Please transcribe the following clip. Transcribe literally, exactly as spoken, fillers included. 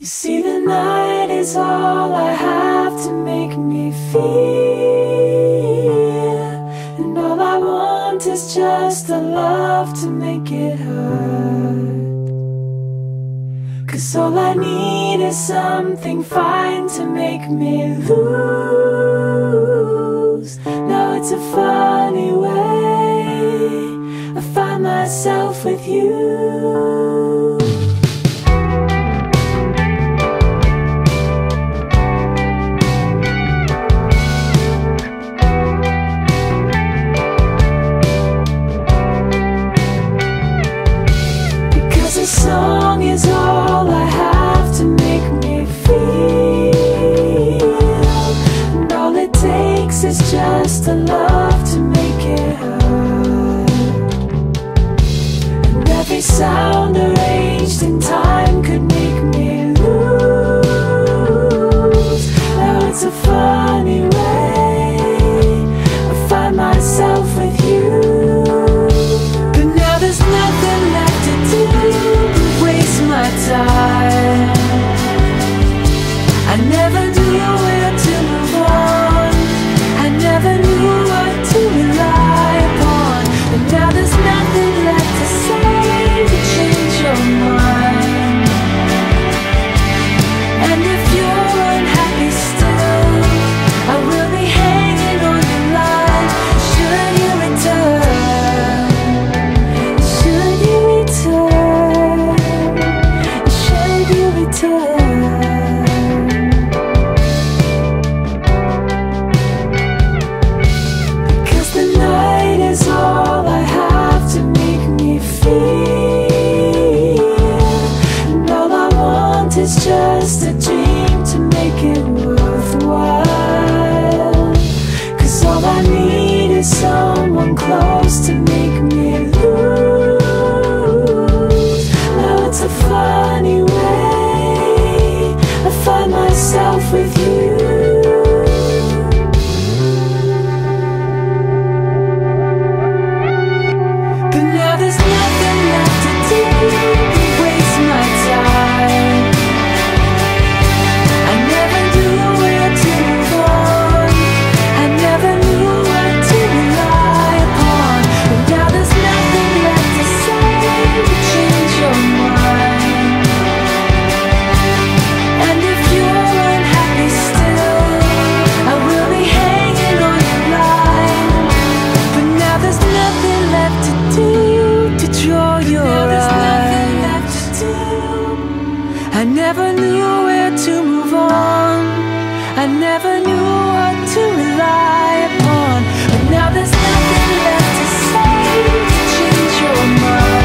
You see, the night is all I have to make me feel, and all I want is just a love to make it hurt. 'Cause all I need is something fine to make me lose. Now it's a funny way I find myself with you. A song is all I have to make me feel, and all it takes is just a love to make it hurt. And every sound arranged in time could make me lose. Now it's a funny way I find myself with you. But now there's nothing left to do, my time. I never knew where to move on. I never knew what to rely upon. But now there's nothing left to say to change your mind. And if you're unhappy still, I will be hanging on your line. Should you return? Should you return? Because the night is all I have to make me feel, and all I want is just a dream to make it worthwhile. 'Cause all I need is someone close to make me lose. Now it's a funny way I find myself with you. But now there's nothing left to do but waste my time. I never knew where to move on. I never knew what to rely upon. But now there's nothing left to say to change your mind. And if you're unhappy still, I will be hanging on your line. But now there's nothing left to do to draw your eye. I never knew where to move on. I never knew what to rely upon. But now there's nothing left to say to change your mind.